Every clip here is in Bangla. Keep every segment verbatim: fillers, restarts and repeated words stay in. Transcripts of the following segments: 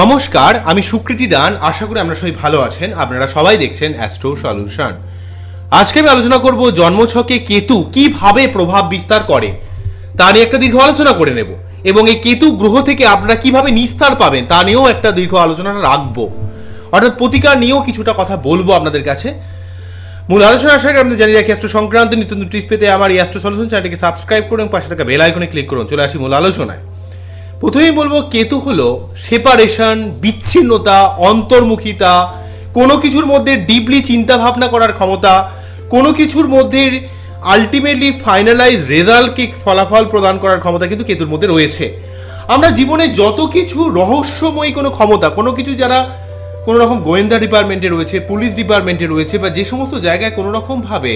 নমস্কার, আমি সুকৃতি দান। আশা করি আমরা সবাই ভালো আছেন। আপনারা সবাই দেখছেন অ্যাস্ট্রো সলিউশন। আজকে আমি আলোচনা করব জন্মছকে কেতু কিভাবে প্রভাব বিস্তার করে তা নিয়ে একটা দীর্ঘ আলোচনা করে নেব, এবং এই কেতু গ্রহ থেকে আপনারা কিভাবে নিস্তার পাবেন তা নিয়েও একটা দীর্ঘ আলোচনা রাখবো, অর্থাৎ প্রতিকার নিয়েও কিছুটা কথা বলবো আপনাদের কাছে। মূল আলোচনা আসার আগে আপনাদের জানিয়ে রাখি, অ্যাস্ট্রো সংক্রান্ত নিত্য নতুন টিপস পেতে আমার এই অ্যাস্ট্রো সলিউশন চ্যানেলটিকে সাবস্ক্রাইব করুন, পাশে থাকা বেল আইকনে ক্লিক করুন। চলে আসি মূল আলোচনায়। প্রথমেই বলবো, কেতু হলো সেপারেশন, বিচ্ছিন্নতা, অন্তর্মুখিতা, কোনো কিছুর মধ্যে ডিপলি চিন্তা ভাবনা করার ক্ষমতা, কোনো কিছুর মধ্যে আলটিমেটলি ফাইনালাইজ রেজাল্টকে ফলাফল প্রদান করার ক্ষমতা কিন্তু কেতুর মধ্যে রয়েছে। আমরা জীবনে যত কিছু রহস্যময়ী কোনো ক্ষমতা, কোনো কিছু যারা কোনো রকম গোয়েন্দা ডিপার্টমেন্টে রয়েছে, পুলিশ ডিপার্টমেন্টে রয়েছে, বা যে সমস্ত জায়গায় কোনো রকমভাবে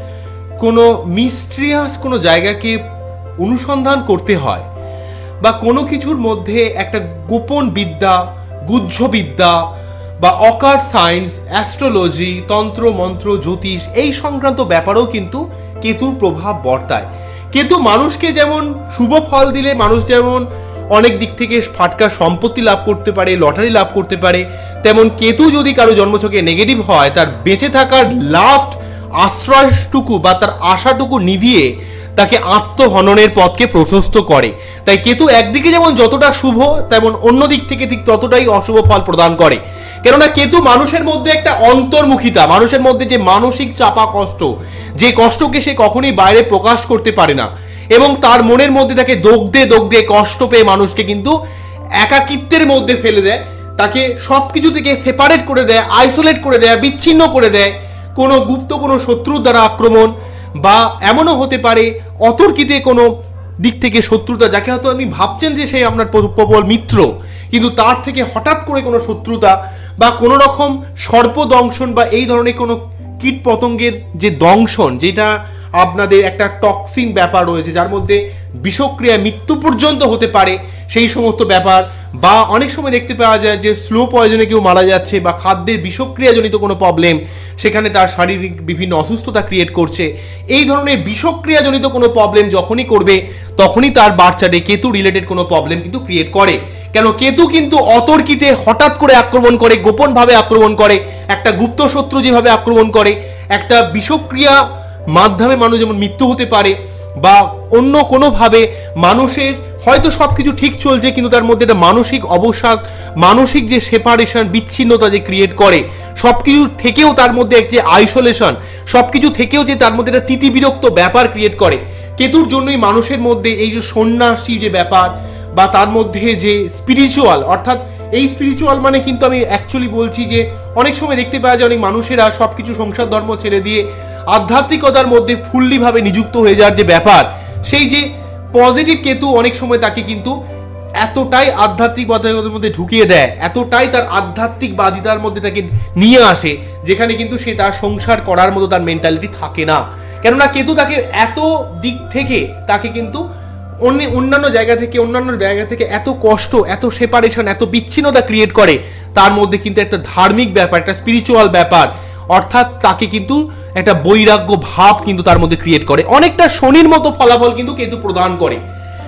কোনো মিস্ট্রিয়াস কোনো জায়গাকে অনুসন্ধান করতে হয়, বা কোনো কিছুর মধ্যে একটা গোপন বিদ্যা, গুহ্য বিদ্যা বা অকাল্ট সায়েন্স, অ্যাস্ট্রোলজি, তন্ত্র মন্ত্র, জ্যোতিষ, এই সংক্রান্ত ব্যাপারেও কিন্তু কেতুর প্রভাব বর্তায়। কেতু মানুষকে যেমন শুভ ফল দিলে মানুষ যেমন অনেক দিক থেকে ফাটকা সম্পত্তি লাভ করতে পারে, লটারি লাভ করতে পারে, তেমন কেতু যদি কারো জন্মছকে নেগেটিভ হয়, তার বেঁচে থাকার লাস্ট আশ্রয়টুকু বা তার আশাটুকু নিভিয়ে তাকে আত্মহননের পথকে প্রশস্ত করে। তাই কেতু একদিকে যেমন যতটা শুভ, তেমন অন্য দিক থেকে ঠিক ততটাই অশুভ ফল প্রদান করে। কেননা কেতু মানুষের মধ্যে একটা অন্তর্মুখিতা, মানুষের মধ্যে যে মানসিক চাপা কষ্ট, যে কষ্টকে সে কখনোই বাইরে প্রকাশ করতে পারে না, এবং তার মনের মধ্যে তাকে দগ্ধে দগ্ধে কষ্ট পেয়ে মানুষকে কিন্তু একাকিত্বের মধ্যে ফেলে দেয়, তাকে সব কিছু থেকে সেপারেট করে দেয়, আইসোলেট করে দেয়, বিচ্ছিন্ন করে দেয়। কোনো গুপ্ত কোনো শত্রুর দ্বারা আক্রমণ, বা এমনও হতে পারে অতর্কিতে কোনো দিক থেকে শত্রুতা, যাকে হয়তো আপনি ভাবছেন যে সে আপনার প্রবল মিত্র, কিন্তু তার থেকে হঠাৎ করে কোনো শত্রুতা বা কোনো রকম সর্পদংশন বা এই ধরনের কোনো কীট পতঙ্গের যে দংশন, যেটা আপনাদের একটা টক্সিন ব্যাপার রয়েছে, যার মধ্যে বিষক্রিয়া মৃত্যু পর্যন্ত হতে পারে, সেই সমস্ত ব্যাপার। বা অনেক সময় দেখতে পাওয়া যায় যে স্লো পয়জনে কেউ মারা যাচ্ছে, বা খাদ্যের বিষক্রিয়াজনিত কোনো প্রবলেম, সেখানে তার শারীরিক বিভিন্ন অসুস্থতা ক্রিয়েট করছে। এই ধরনের বিষক্রিয়াজনিত কোনো প্রবলেম যখনই করবে, তখনই তার বাচ্চাদের কেতু রিলেটেড কোনো প্রবলেম কিন্তু ক্রিয়েট করে। কেন, কেতু কিন্তু অতর্কিতে হঠাৎ করে আক্রমণ করে, গোপনভাবে আক্রমণ করে, একটা গুপ্ত শত্রু যেভাবে আক্রমণ করে, একটা বিষক্রিয়া মাধ্যমে মানুষ যেমন মৃত্যু হতে পারে, বা অন্য কোনোভাবে মানুষের হয়তো সব কিছু ঠিক চলছে, কিন্তু তার মধ্যে একটা মানসিক অবসাদ, মানসিক যে সেপারেশন, বিচ্ছিন্নতা যে ক্রিয়েট করে, সব কিছু থেকেও তার মধ্যে যে আইসোলেশন, সব কিছু থেকেও যে তার মধ্যে একটা তিতিবিরক্ত ব্যাপার ক্রিয়েট করে। কেতুর জন্যই মানুষের মধ্যে এই যে সন্ন্যাসী যে ব্যাপার, বা তার মধ্যে যে স্পিরিচুয়াল, অর্থাৎ এই স্পিরিচুয়াল মানে কিন্তু আমি অ্যাকচুয়ালি বলছি যে অনেক সময় দেখতে পাওয়া যায় অনেক মানুষেরা সব কিছু সংসার ধর্ম ছেড়ে দিয়ে আধ্যাত্মিকতার মধ্যে ফুল্লিভাবে নিযুক্ত হয়ে যাওয়ার যে ব্যাপার, সেই যে পজিটিভ কেতু অনেক সময় তাকে কিন্তু এতটাই আধ্যাত্মিকতার মধ্যে ঢুকিয়ে দেয়, এতটাই তার আধ্যাত্মিকবাদিতার মধ্যে তাকে নিয়ে আসে, যেখানে কিন্তু সে তার সংসার করার মতো তার মেন্টালিটি থাকে না। কেননা কেতু তাকে এত দিক থেকে তাকে কিন্তু অন্য অন্যান্য জায়গা থেকে অন্যান্য জায়গা থেকে এত কষ্ট, এত সেপারেশন, এত বিচ্ছিন্নতা ক্রিয়েট করে, তার মধ্যে কিন্তু একটা ধার্মিক ব্যাপার, একটা স্পিরিচুয়াল ব্যাপার, অর্থাৎ তাকে কিন্তু একটা বৈরাগ্য ভাব কিন্তু তার মধ্যে ক্রিয়েট করে। অনেকটা শনির মতো ফলাফল কিন্তু কেতু প্রদান করে।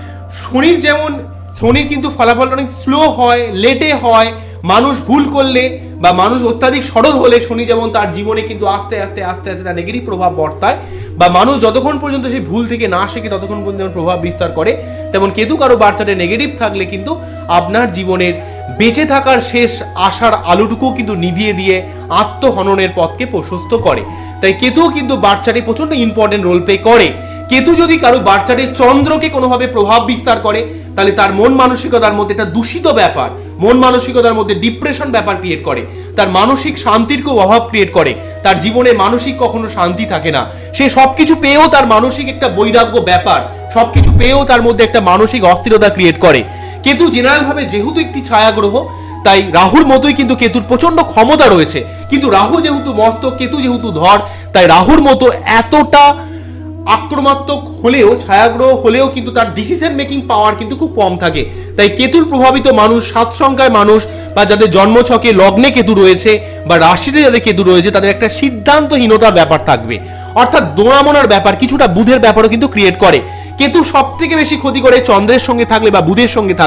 শনির যেমন শনির কিন্তু ফলাফল অনেক স্লো হয়, লেটে হয়, মানুষ ভুল করলে বা মানুষ অত্যাধিক সরল হলে শনি যেমন তার জীবনে কিন্তু আস্তে আস্তে আস্তে আস্তে তার নেগেটিভ প্রভাব বর্তায়, বা মানুষ যতক্ষণ পর্যন্ত সেই ভুল থেকে না শেখে ততক্ষণ পর্যন্ত যেমন প্রভাব বিস্তার করে, তেমন কেতু কারো বার্তাতে নেগেটিভ থাকলে কিন্তু আপনার জীবনের বেঁচে থাকার শেষ আশার আলোটুকু কিন্তু নিভিয়ে দিয়ে আত্মহননের পথকে প্রশস্ত করে। তাই কেতু কিন্তু বাচ্চাটি প্রচন্ড ইম্পর্টেন্ট রোল প্লে করে। কেতু যদি কারো বাচ্চাটি চন্দ্রকে কোনোভাবে প্রভাব বিস্তার করে, তাহলে তার মন মানসিকতার মধ্যে একটা দূষিত ব্যাপার, মন মানসিকতার মধ্যে ডিপ্রেশন ব্যাপার ক্রিয়েট করে, তার মানসিক শান্তির খুব অভাব ক্রিয়েট করে, তার জীবনে মানসিক কখনো শান্তি থাকে না, সে সবকিছু পেয়েও তার মানসিক একটা বৈরাগ্য ব্যাপার, সবকিছু পেয়েও তার মধ্যে একটা মানসিক অস্থিরতা ক্রিয়েট করে। কেতু জেনারেল ভাবে যেহেতু একটি ছায়া গ্রহ, তাই রাহুর মতোই কিন্তু কেতুর প্রচন্ড ক্ষমতা রয়েছে, কিন্তু রাহু যেহেতু মস্তক, কেতু যেহেতু ধর, তাই রাহুর মতো এতটা আক্রমণাত্মক হলেও, ছায়াগ্রহ হলেও কিন্তু তার ডিসিশন মেকিং পাওয়ার কিন্তু খুব কম থাকে। তাই কেতুর প্রভাবিত মানুষ, সাত সংখ্যায় মানুষ, বা যাদের জন্মছকে লগ্নে কেতু রয়েছে বা রাশিতে যাদের কেতু রয়েছে, তাদের একটা সিদ্ধান্তহীনতার ব্যাপার থাকবে, অর্থাৎ দোড়ামোনার ব্যাপার, কিছুটা বুধের ব্যাপারও কিন্তু ক্রিয়েট করে। কেতু সব থেকে বেশি ক্ষতি করে চন্দ্রের সঙ্গে থাকলে বা বুধের সঙ্গে থাকলে।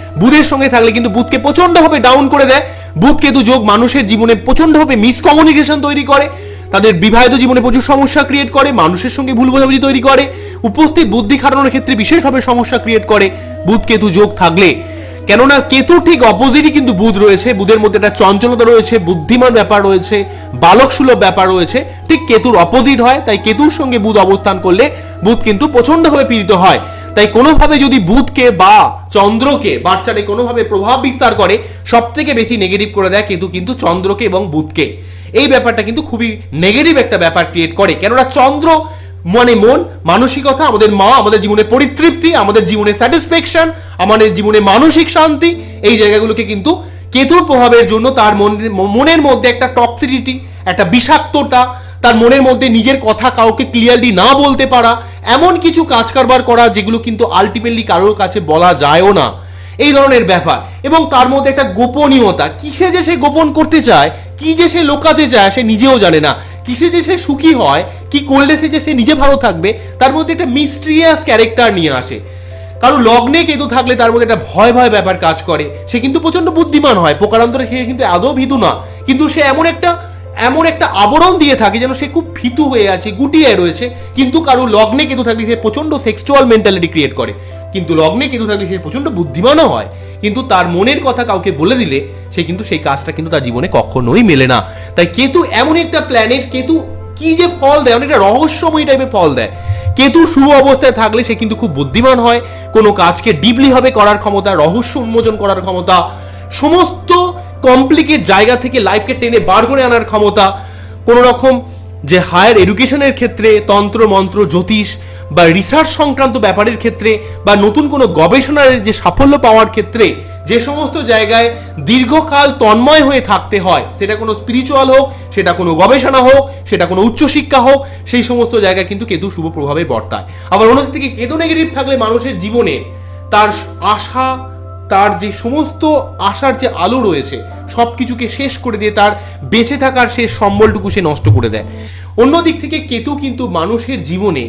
বুধের সঙ্গে থাকলে কিন্তু বুধকে প্রচন্ডভাবে ডাউন করে দেয়। বুধ কেতু যোগ মানুষের জীবনে প্রচন্ডভাবে মিসকমিউনিকেশন তৈরি করে, তাদের বিবাহিত জীবনে প্রচুর সমস্যা ক্রিয়েট করে, মানুষের সঙ্গে ভুল বোঝাবুঝি তৈরি করে, উপস্থিত বুদ্ধি খাটানোর ক্ষেত্রে বিশেষভাবে সমস্যা ক্রিয়েট করে বুধ কেতু যোগ থাকলে। কেননা কেতু ঠিক অপোজিটই কিন্তু বুধ রয়েছে, বুধের মধ্যে একটা চঞ্চলতা রয়েছে, বুদ্ধিমান ব্যাপার রয়েছে, বালক সুলভ ব্যাপার রয়েছে, ঠিক কেতুর অপোজিট হয়। তাই কেতুর সঙ্গে বুধ অবস্থান করলে বুধ কিন্তু প্রচন্ডভাবে পীড়িত হয়। তাই কোনোভাবে যদি বুধকে বা চন্দ্রকে বাচ্চারে কোনোভাবে প্রভাব বিস্তার করে, সব থেকে বেশি নেগেটিভ করে দেয় কেতু কিন্তু চন্দ্রকে এবং বুধকে। এই ব্যাপারটা কিন্তু খুবই নেগেটিভ একটা ব্যাপার ক্রিয়েট করে। কেননা চন্দ্র মানে মন, মানসিকতা, আমাদের মা, আমাদের জীবনে পরিতৃপ্তি, আমাদের জীবনে স্যাটিসফ্যাকশন, আমাদের জীবনে মানসিক শান্তি, এই জায়গাগুলোকে কিন্তু কেতুর প্রভাবের জন্য তার মনের মধ্যে একটা টক্সিসিটি, একটা বিষাক্ততা, তার মনের মধ্যে নিজের কথা কাউকে ক্লিয়ারলি না বলতে পারা, এমন কিছু কাজ কারবার করা যেগুলো কিন্তু আলটিমেটলি কারোর কাছে বলা যায়ও না, এই ধরনের ব্যাপার। এবং তার মধ্যে একটা গোপনীয়তা, কিসে যে সে গোপন করতে চায়, কি যে সে লোকাতে চায় সে নিজেও জানে না, কিসে যে সে সুখী হয়, কি করলে সে যে সে নিজে ভালো থাকবে, তার মধ্যে একটা মিস্ট্রিয়াস ক্যারেক্টার নিয়ে আসে। কারো লগ্নে কেতু থাকলে তার মধ্যে একটা ভয় ভয় ব্যাপার কাজ করে, সে কিন্তু প্রচন্ড বুদ্ধিমান হয়, প্রকারান্তরে সে কিন্তু আদৌ ভীতু না, কিন্তু সে এমন একটা এমন একটা আবরণ দিয়ে থাকে যেন সে খুব ভীতু হয়ে আছে, গুটিয়ে রয়েছে। কিন্তু কারো লগ্নে কেতু থাকলে সে প্রচন্ড সেক্সুয়াল মেন্টালিটি ক্রিয়েট করে, কিন্তু লগ্নে কেতু থাকলে সে প্রচন্ড বুদ্ধিমানও হয়, কিন্তু তার মনের কথা কাউকে বলে দিলে সে কিন্তু সেই কাজটা কিন্তু তার জীবনে কখনোই মেলে না। তাই কেতু এমন একটা প্ল্যানেট, কেতু কি যে ফল দেয়, অনেকটা রহস্যময় টাইপের ফল দেয়। কেতু শুভ অবস্থায় থাকলে সে কিন্তু খুব বুদ্ধিমান হয়, কোনো কাজকে ডিপলি ভাবে করার ক্ষমতা, রহস্য উন্মোচন করার ক্ষমতা, সমস্ত কমপ্লিকেট জায়গা থেকে লাইফকে টেনে বার করে আনার ক্ষমতা, কোনো রকম যে হায়ার এডুকেশনের ক্ষেত্রে, তন্ত্র মন্ত্র জ্যোতিষ বা রিসার্চ সংক্রান্ত ব্যাপারের ক্ষেত্রে, বা নতুন কোনো গবেষণার যে সাফল্য পাওয়ার ক্ষেত্রে, যে সমস্ত জায়গায় দীর্ঘকাল তন্ময় হয়ে থাকতে হয়, সেটা কোনো স্পিরিচুয়াল হোক, সেটা কোনো গবেষণা হোক, সেটা কোনো উচ্চশিক্ষা হোক, সেই সমস্ত জায়গায় কিন্তু কেতু শুভ প্রভাবে বর্তায়। আবার অন্যদিক থেকে কেতু নেগেটিভ থাকলে মানুষের জীবনে তার আশা, তার যে সমস্ত আশার যে আলো রয়েছে সব কিছুকে শেষ করে দিয়ে তার বেঁচে থাকার শেষ সম্বলটুকু সে নষ্ট করে দেয়। অন্যদিক থেকে কেতু কিন্তু মানুষের জীবনে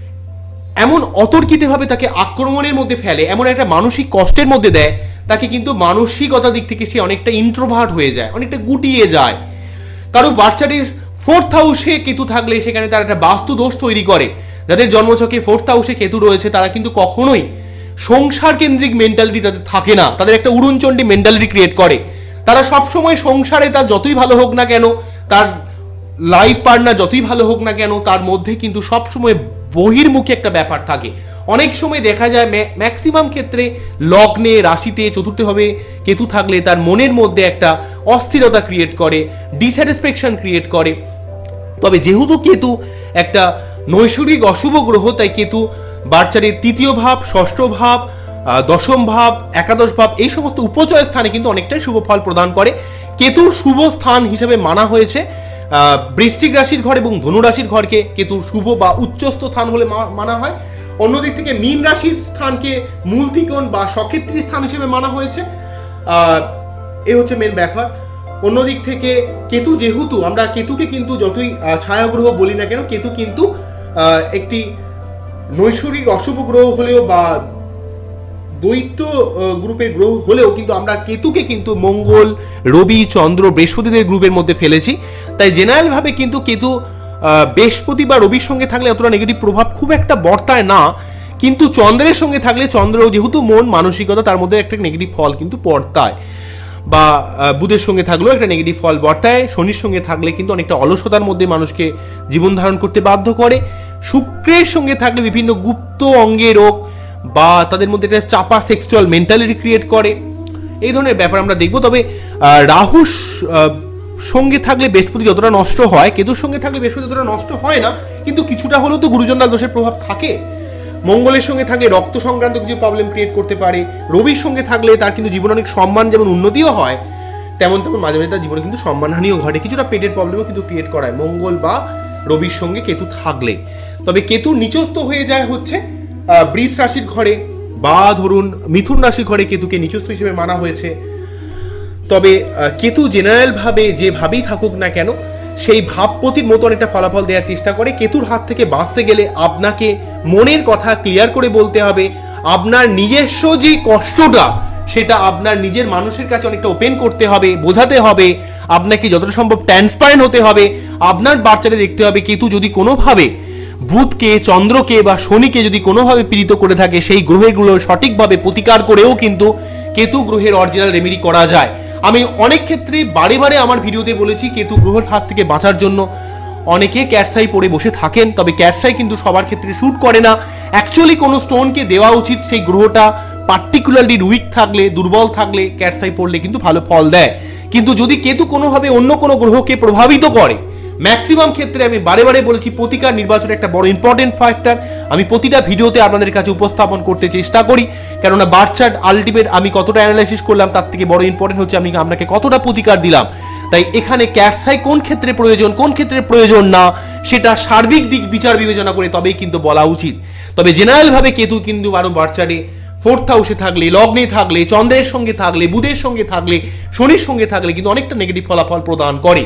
এমন অতর্কিতভাবে তাকে আক্রমণের মধ্যে ফেলে, এমন একটা মানসিক কষ্টের মধ্যে দেয়, তাকে কিন্তু মানসিকতা দিক থেকে সে অনেকটা ইন্ট্রোভার্ট হয়ে যায়, অনেকটা গুটিয়ে যায়। কারো বাচ্চাটির ফোর্থ হাউসে কেতু থাকলে সেখানে তার একটা বাস্তু দোষ তৈরি করে। যাদের জন্মছকে ফোর্থ হাউসে কেতু রয়েছে তারা কিন্তু কখনোই সংসার কেন্দ্রিক মেন্টালিটি তাদের থাকে না, তাদের একটা উড়নচণ্ডী মেন্টালিটি ক্রিয়েট করে। তারা সবসময় সংসারে তার যতই ভালো হোক না কেন, তার লাইফ পার্টনার যতই ভালো হোক না কেন, তার মধ্যে কিন্তু সবসময় বহির্মুখী একটা ব্যাপার থাকে। অনেক সময় দেখা যায় ম্যাক্সিমাম ক্ষেত্রে লগ্নে, রাশিতে, চতুর্থভাবে কেতু থাকলে তার মনের মধ্যে একটা অস্থিরতা ক্রিয়েট করে, ডিস্যাটিসফ্যাকশন ক্রিয়েট করে। তবে যেহেতু কেতু একটা নৈসর্গিক অশুভ গ্রহ, তাই কেতু বাচ্চাদের তৃতীয় ভাব, ষষ্ঠ ভাব, দশম ভাব, একাদশ ভাব, এই সমস্ত উপচয় স্থানে কিন্তু অনেকটাই শুভ ফল প্রদান করে। কেতুর শুভ স্থান হিসেবে মানা হয়েছে বৃশ্চিক রাশির ঘর এবং ধনু রাশির ঘরকে কেতুর শুভ বা উচ্চস্থ স্থান বলে মানা হয়। অন্যদিক থেকে মীন রাশির স্থানকে মূল ত্রিকোণ বা সক্ষেত্রী স্থান হিসেবে মানা হয়েছে। এ হচ্ছে মেন ব্যাপার। অন্যদিক থেকে কেতু, যেহেতু আমরা কেতুকে কিন্তু যতই ছায়াগ্রহ বলি না কেন, কেতু কিন্তু একটি নৈসর্গিক অশুভ গ্রহ হলেও বা দ্বৈত গ্রুপের গ্রহ হলেও কিন্তু আমরা কেতুকে কিন্তু মঙ্গল, রবি, চন্দ্র, বৃহস্পতিদের গ্রুপের মধ্যে ফেলেছি। তাই জেনারেল ভাবে কিন্তু কেতু বৃহস্পতি বা রবির সঙ্গে থাকলে অতটা নেগেটিভ প্রভাব খুব একটা বর্তায় না, কিন্তু চন্দ্রের সঙ্গে থাকলে, চন্দ্র যেহেতু মন, মানসিকতা, তার মধ্যে একটা নেগেটিভ ফল কিন্তু বর্তায়। বা বুধের সঙ্গে থাকলেও একটা নেগেটিভ ফল বর্তায়। শনির সঙ্গে থাকলে কিন্তু অনেকটা অলসতার মধ্যে মানুষকে জীবন ধারণ করতে বাধ্য করে। শুক্রের সঙ্গে থাকলে বিভিন্ন গুপ্ত অঙ্গে রোগ বা তাদের মধ্যে একটা চাপা সেক্সুয়াল মেন্টালিটি ক্রিয়েট করে, এই ধরনের ব্যাপার আমরা দেখব। তবে রাহুর সঙ্গে থাকলে বৃহস্পতি যতটা নষ্ট হয়, কেতুর সঙ্গে থাকলে বৃহস্পতি যতটা নষ্ট হয় না, কিন্তু কিছুটা হলেও তো গুরুজনরা দোষের প্রভাব থাকে। মঙ্গলের সঙ্গে থাকলে রক্ত সংক্রান্ত কিছু প্রবলেম ক্রিয়েট করতে পারে। রবির সঙ্গে থাকলে তার কিন্তু জীবনে অনেক সম্মান, যেমন উন্নতিও হয়, তেমন তেমন মাঝে মাঝে তার জীবনে কিন্তু সম্মানহানিও ঘটে, কিছুটা পেটের প্রবলেমও কিন্তু ক্রিয়েট করায় মঙ্গল বা রবির সঙ্গে কেতু থাকলে। তবে কেতু নিচস্থ হয়ে যায় হচ্ছে বৃষ রাশির ঘরে বা ধরুন মিথুন রাশির ঘরে কেতুকে নিচস্থ হিসেবে মানা হয়েছে। তবে কেতু জেনারেল ভাবে যেভাবেই থাকুক না কেন, সেই ভাবপতির মতন একটা ফলাফল দেওয়ার চেষ্টা করে। কেতুর হাত থেকে বাঁচতে গেলে আপনাকে মনের কথা ক্লিয়ার করে বলতে হবে। আপনার নিজস্ব যে কষ্টটা সেটা আপনার নিজের মানুষের কাছে অনেকটা ওপেন করতে হবে, বোঝাতে হবে, আপনাকে যতটা সম্ভব ট্রান্সপারেন্ট হতে হবে। আপনার বাচ্চাটা দেখতে হবে কেতু যদি কোনোভাবে বুধকে, চন্দ্রকে বা শনিকে যদি কোনোভাবে পীড়িত করে থাকে, সেই গ্রহগুলো সঠিকভাবে প্রতিকার করেও কিন্তু কেতু গ্রহের অরিজিনাল রেমেডি করা যায়। আমি অনেক ক্ষেত্রে বারে বারে আমার ভিডিওতে বলেছি কেতু গ্রহের হাত থেকে বাঁচার জন্য অনেকে ক্যাটসাই পরে বসে থাকেন, তবে ক্যাটসাই কিন্তু সবার ক্ষেত্রে শ্যুট করে না। অ্যাকচুয়ালি কোনো স্টোনকে দেওয়া উচিত সেই গ্রহটা পার্টিকুলারলি উইক থাকলে, দুর্বল থাকলে ক্যাটসাই পড়লে কিন্তু ভালো ফল দেয়। কিন্তু যদি কেতু কোনোভাবে অন্য কোনো গ্রহকে প্রভাবিত করে, ম্যাক্সিমাম ক্ষেত্রে আমি বারে বারে বলেছি প্রতিকার নির্বাচন একটা বড় ইম্পর্টেন্ট ফ্যাক্টর। আমি প্রতিটা ভিডিওতে আপনাদের কাছে উপস্থাপন করতে চেষ্টা করি, কেননা বার্চার্ট আলটিমেট আমি কতটা অ্যানালাইসিস করলাম তার থেকে বড় ইম্পর্টেন্ট হচ্ছে আমি আপনাকে কতটা প্রতিকার দিলাম। তাই এখানে ক্যাটসাই কোন ক্ষেত্রে প্রয়োজন, কোন ক্ষেত্রে প্রয়োজন না, সেটা সার্বিক দিক বিচার বিবেচনা করে তবেই কিন্তু বলা উচিত। তবে জেনারেল ভাবে কেতু কিন্তু আরো বার্চার্টে ফোর্থ হাউসে থাকলে, লগ্নে থাকলে, চন্দ্রের সঙ্গে থাকলে, বুধের সঙ্গে থাকলে, শনির সঙ্গে থাকলে কিন্তু অনেকটা নেগেটিভ ফলাফল প্রদান করে।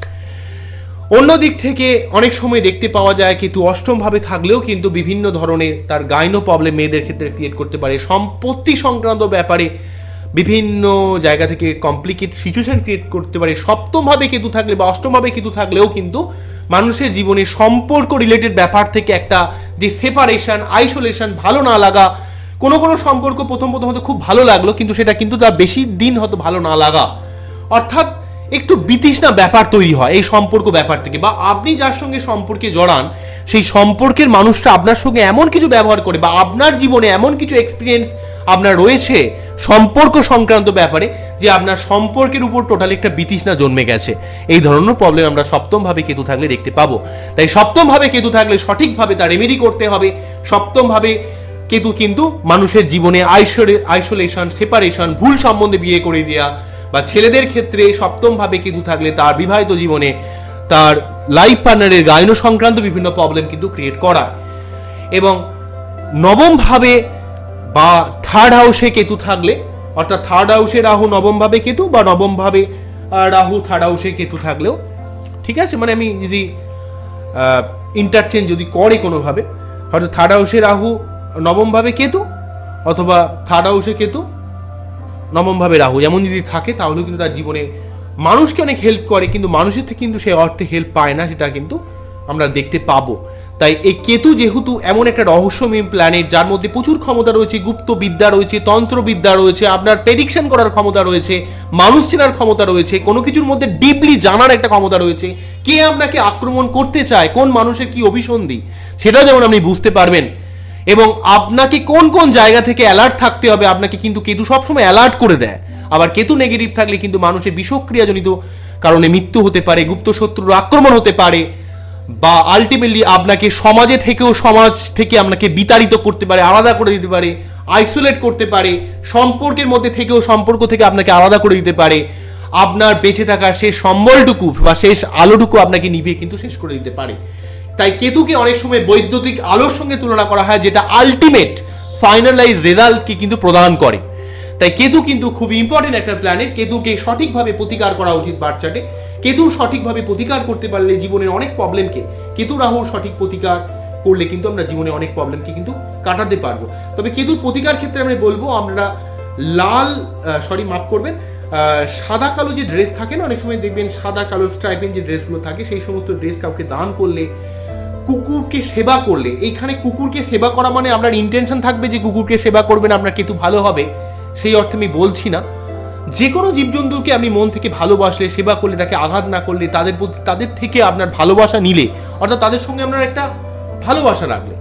অন্য দিক থেকে অনেক সময় দেখতে পাওয়া যায় কেতু অষ্টম ভাবে থাকলেও কিন্তু বিভিন্ন ধরনের তার গাইনো প্রবলেম মেয়েদের ক্ষেত্রে ক্রিয়েট করতে পারে, সম্পত্তি সংক্রান্ত ব্যাপারে বিভিন্ন জায়গা থেকে কমপ্লিকেট সিচুয়েশন ক্রিয়েট করতে পারে। সপ্তম ভাবে কেতু থাকলে বা অষ্টম ভাবে কেতু থাকলেও কিন্তু মানুষের জীবনে সম্পর্ক রিলেটেড ব্যাপার থেকে একটা যে সেপারেশন, আইসোলেশন, ভালো না লাগা, কোনো কোনো সম্পর্ক প্রথম প্রথম হয়তো খুব ভালো লাগলো কিন্তু সেটা কিন্তু তার বেশি দিন হয়তো ভালো না লাগা, অর্থাৎ একটু বিতৃষ্ণা ব্যাপার তৈরি হয় এই সম্পর্ক ব্যাপার থেকে। বা আপনি যার সঙ্গে সম্পর্কে জড়ান সেই সম্পর্কের মানুষটা আপনার সঙ্গে এমন কিছু ব্যবহার করে বা আপনার জীবনে এমন কিছু এক্সপিরিয়েন্স আপনার রয়েছে সম্পর্ক সংক্রান্ত ব্যাপারে যে আপনার সম্পর্কের উপর টোটালি একটা বিতৃষ্ণা জন্মে গেছে। এই ধরনের প্রবলেম আমরা সপ্তম ভাবে কেতু থাকলে দেখতে পাবো। তাই সপ্তম ভাবে কেতু থাকলে সঠিকভাবে তার রেমেডি করতে হবে। সপ্তম ভাবে কেতু কিন্তু মানুষের জীবনে আইসোলেশন, সেপারেশন, ভুল সম্বন্ধে বিয়ে করে দেওয়া, বা ছেলেদের ক্ষেত্রে সপ্তম ভাবে কেতু থাকলে তার বিবাহিত জীবনে তার লাইফ পার্টনারের গাইনো সংক্রান্ত বিভিন্ন প্রবলেম কিন্তু ক্রিয়েট করা। এবং নবম ভাবে বা থার্ড হাউসে কেতু থাকলে, অর্থাৎ থার্ড হাউসে রাহু নবম ভাবে কেতু, বা নবম ভাবে রাহু থার্ড হাউসে কেতু থাকলেও ঠিক আছে, মানে আমি যদি ইন্টারচেঞ্জ যদি করে কোনোভাবে, হয়তো থার্ড হাউসে রাহু নবম ভাবে কেতু অথবা থার্ড হাউসে কেতু নবম ভাবে রাহু এমন যদি থাকে তাহলেও কিন্তু তার জীবনে মানুষকে অনেক হেল্প করে, কিন্তু মানুষের থেকে কিন্তু সে অর্থে হেল্প পায় না, সেটা কিন্তু আমরা দেখতে পাবো। তাই এই কেতু যেহেতু এমন একটা রহস্যময় প্ল্যানেট যার মধ্যে প্রচুর ক্ষমতা রয়েছে, গুপ্ত বিদ্যা রয়েছে, তন্ত্রবিদ্যা রয়েছে, আপনার প্রেডিকশন করার ক্ষমতা রয়েছে, মানুষ চেনার ক্ষমতা রয়েছে, কোনো কিছুর মধ্যে ডিপলি জানার একটা ক্ষমতা রয়েছে, কে আপনাকে আক্রমণ করতে চায়, কোন মানুষের কি অভিসন্ধি সেটাও যেমন আপনি বুঝতে পারবেন, এবং আপনাকে কোন কোন জায়গা থেকে অ্যালার্ট থাকতে হবে আপনাকে কিন্তু কেতু সবসময় অ্যালার্ট করে দেয়। আবার কেতু নেগেটিভ থাকলে কিন্তু মানুষের বিষক্রিয়াজনিত কারণে মৃত্যু হতে পারে, গুপ্ত শত্রুর আক্রমণ হতে পারে, বা আলটিমেটলি আপনাকে সমাজে থেকেও সমাজ থেকে আপনাকে বিতাড়িত করতে পারে, আলাদা করে দিতে পারে, আইসোলেট করতে পারে, সম্পর্কের মধ্যে থেকেও সম্পর্ক থেকে আপনাকে আলাদা করে দিতে পারে, আপনার বেঁচে থাকার শেষ সম্বলটুকু বা শেষ আলোটুকু আপনাকে নিভিয়ে কিন্তু শেষ করে দিতে পারে। তাই কেতুকে অনেক সময় বৈদ্যুতিক আলোর সঙ্গে তুলনা করা হয়, যেটা আলটিমেট ফাইনালাইজ রেজাল্টকে কিন্তু প্রদান করে। তাই কেতু কিন্তু খুব ইম্পর্টেন্ট একটা প্ল্যানেট। কেতুকে সঠিকভাবে প্রতিকার করা উচিত বার্চার্টে। কেতুর সঠিকভাবে প্রতিকার করতে পারলে জীবনের অনেক প্রবলেমকে, কেতু রাহু সঠিক প্রতিকার করলে কিন্তু আমরা জীবনে অনেক প্রবলেমকে কিন্তু কাটাতে পারবো। তবে কেতুর প্রতিকার ক্ষেত্রে আমি বলবো আমরা লাল সরি মাফ করবেন সাদা কালো যে ড্রেস থাকে না, অনেক সময় দেখবেন সাদা কালো স্ট্রাইপের যে ড্রেসগুলো থাকে সেই সমস্ত ড্রেস কাউকে দান করলে, কুকুরকে সেবা করলে, এইখানে কুকুরকে সেবা করা মানে আপনার ইন্টেনশন থাকবে যে কুকুরকে সেবা করবেন আপনার কেতু ভালো হবে, সেই অর্থে আমি বলছি না। যে কোনো জীবজন্তুকে আপনি মন থেকে ভালোবাসলে, সেবা করলে, তাকে আঘাত না করলে, তাদের প্রতি তাদের থেকে আপনার ভালোবাসা নিলে, অর্থাৎ তাদের সঙ্গে আপনার একটা ভালোবাসা রাখলে,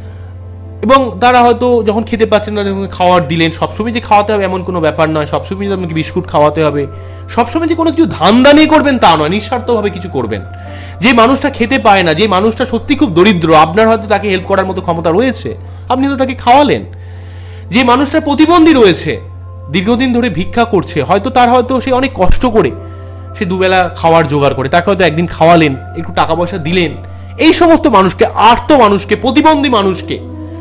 এবং তারা হয়তো যখন খেতে পাচ্ছেন না তখন খাওয়ার দিলেন, সবসময় যে খাওয়াতে হবে এমন কোনো ব্যাপার নয়, সবসময় যে আপনাকে বিস্কুট খাওয়াতে হবে, সবসময় যে কোনো কিছু ধান্দা নিয়ে করবেন তা নয়, নিঃস্বার্থভাবে কিছু করবেন। যে মানুষটা খেতে পায় না, যে মানুষটা সত্যি খুব দরিদ্র, আপনার হয়তো তাকে হেল্প করার মতো ক্ষমতা রয়েছে, আপনি তো তাকে খাওয়ালেন। যে মানুষটা প্রতিবন্ধী রয়েছে, দীর্ঘদিন ধরে ভিক্ষা করছে, হয়তো তার হয়তো সে অনেক কষ্ট করে সে দুবেলা খাওয়ার জোগাড় করে, তাকে হয়তো একদিন খাওয়ালেন, একটু টাকা পয়সা দিলেন। এই সমস্ত মানুষকে, আর্ত মানুষকে, প্রতিবন্ধী মানুষকে,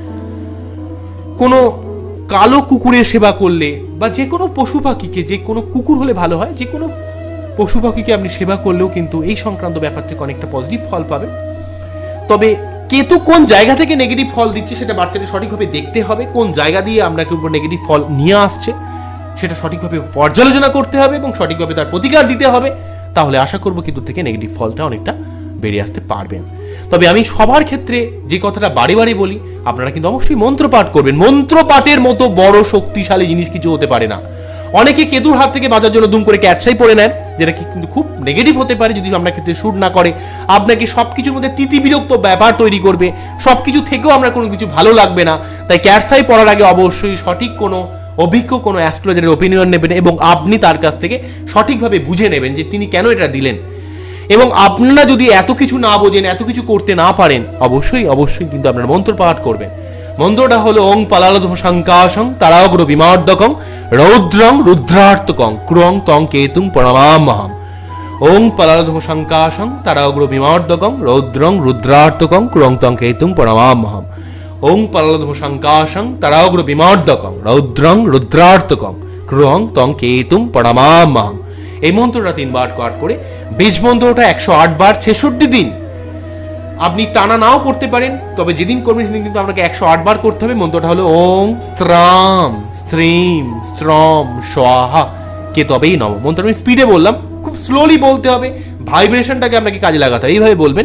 কোনো কালো কুকুরের সেবা করলে, বা যে কোনো পশু পাখিকে, যে কোনো কুকুর হলে ভালো হয়, যে কোনো পশু পাখিকে আপনি সেবা করলেও কিন্তু এই সংক্রান্ত ব্যাপার থেকে অনেকটা পজিটিভ ফল পাবেন। তবে কেতু কোন জায়গা থেকে নেগেটিভ ফল দিচ্ছে সেটা বাচ্চাদের সঠিকভাবে দেখতে হবে, কোন জায়গা দিয়ে আপনাকে উপর নেগেটিভ ফল নিয়ে আসছে সেটা সঠিকভাবে পর্যালোচনা করতে হবে এবং সঠিকভাবে তার প্রতিকার দিতে হবে। তাহলে আশা করবো কেতুর থেকে নেগেটিভ ফলটা অনেকটা বেরিয়ে আসতে পারবেন। তবে আমি সবার ক্ষেত্রে যে কথাটা বারে বারে বলি, আপনারা কিন্তু অবশ্যই মন্ত্রপাঠ করবেন। মন্ত্রপাঠের মতো বড় শক্তিশালী জিনিস কিছু হতে পারে না। অনেকে কেতুর হাত থেকে বাঁচার জন্য দুম করে ক্যাটসাই পড়ে নেন, যেটা কিন্তু খুব নেগেটিভ হতে পারে যদি আপনার ক্ষেত্রে শুট না করে। আপনাকে সবকিছুর মধ্যে তিতি বিরক্ত ব্যাপার তৈরি করবে, সবকিছু থেকেও আপনার কোনো কিছু ভালো লাগবে না। তাই ক্যাটসাই পড়ার আগে অবশ্যই সঠিক কোনো অভিজ্ঞ কোনো অ্যাস্ট্রোলজারের ওপিনিয়ন নেবেন এবং আপনি তার কাছ থেকে সঠিকভাবে বুঝে নেবেন যে তিনি কেন এটা দিলেন। এবং আপনারা যদি এত কিছু না বোঝেন, এত কিছু করতে না পারেন, অবশ্যই অবশ্যই কিন্তু আপনারা মন্ত্র পাঠ করবেন। মন্ত্রটা হলো ওং পালালধম শঙ্কাশং তারাগ্র বিমার্দকং রৌদ্রং রুদ্রার্তকং ক্রং তং কেতুং প্রণমাম্যহম। ওং পালালধম শঙ্কাশং তারাগ্র বিমার্দকং রৌদ্রং রুদ্রার্তকং ক্রং তং কেতুং প্রণমাম্যহম। ওং পালালধম শঙ্কাশং তারাগ্র বিমার্দকং রৌদ্রং রুদ্রার্তকং ক্রং তং কেতুং প্রণমাম্যহম। এই মন্ত্রটা তিনবার পাঠ করে বীজ মন্ত্রটা একশো আট বার ছেষট্টি দিন আপনি টানা নাও করতে পারেন, তবে যেদিন করবেন সেদিন কিন্তু আপনাকে একশো আট বার করতে হবে। মন্ত্রটা হলো ওং স্ত্রাম স্ত্রীম স্ত্রম স্বাহা কে তবেই নম। মন্ত্র আমি স্পিডে বললাম, খুব স্লোলি বলতে হবে, ভাইব্রেশনটাকে আপনাকে কাজে লাগাতে হবে। এইভাবে বলবেন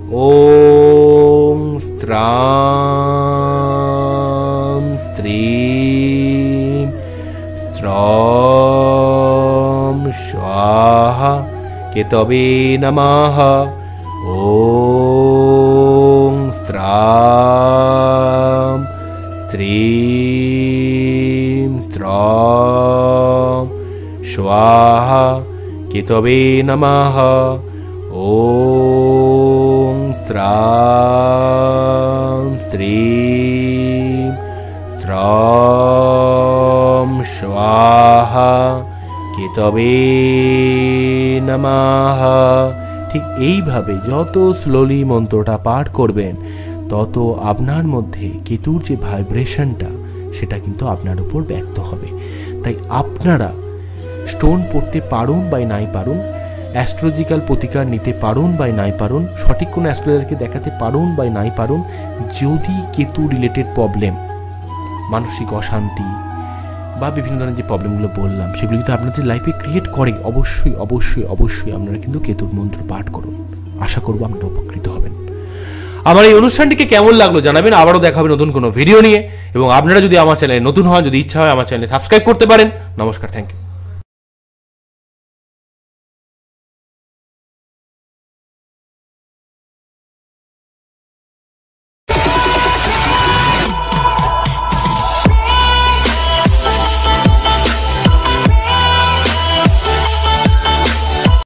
ওং স্ত্রাম স্ত্রীম স্ত্রম স্বাহা কে তবে নমঃ। ওং স্ত্রাম স্ত্রীম স্ত্রম স্বাহা কে তবে নমঃ। ওং স্ত্রাম স্ত্রীম স্ত্রম স্বাহা কে তবে নমঃ। ঠিক এইভাবে যত স্লোলি মন্ত্রটা পাঠ করবেন, তত আপনার মধ্যে কেতুর যে ভাইব্রেশনটা সেটা কিন্তু আপনার উপর ব্যক্ত হবে। তাই আপনারা স্টোন পড়তে পারুন বা নাই পারুন, অ্যাস্ট্রোলজিক্যাল প্রতিকার নিতে পারুন বা নাই পারুন, সঠিক কোনো অ্যাস্ট্রোলজারকে দেখাতে পারুন বা নাই পারুন, যদি কেতু রিলেটেড প্রবলেম, মানসিক অশান্তি বা বিভিন্ন ধরনের যে প্রবলেমগুলো বললাম সেগুলো যদি আপনাদের লাইফে ক্রিয়েট করে, অবশ্যই অবশ্যই অবশ্যই আপনারা কিন্তু কেতুর মন্ত্র পাঠ করুন। আশা করবো আপনারা উপকৃত হবেন। আমার এই অনুষ্ঠানটিকে কেমন লাগলো জানাবেন। আবারও দেখা হবে নতুন কোনো ভিডিও নিয়ে, এবং আপনারা যদি আমার চ্যানেলে নতুন হন, যদি ইচ্ছা হয় আমার চ্যানেলে সাবস্ক্রাইব করতে পারেন। নমস্কার, থ্যাংক ইউ।